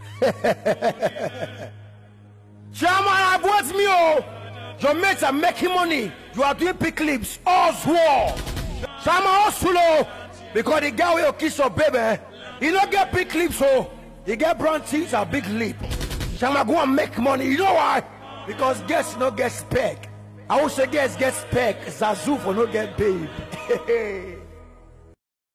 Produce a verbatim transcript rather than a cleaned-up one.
Chairman, I've watched me. Oh, your mates are making money. You are doing big clips. All swore. Chairman, all slow. Because the guy will kiss your baby. He don't get big clips, so he get brown teeth and big lip. Chairman, go and make money. You know why? Because guests no get spec. I will say guests get spec. Zazu for no get babe.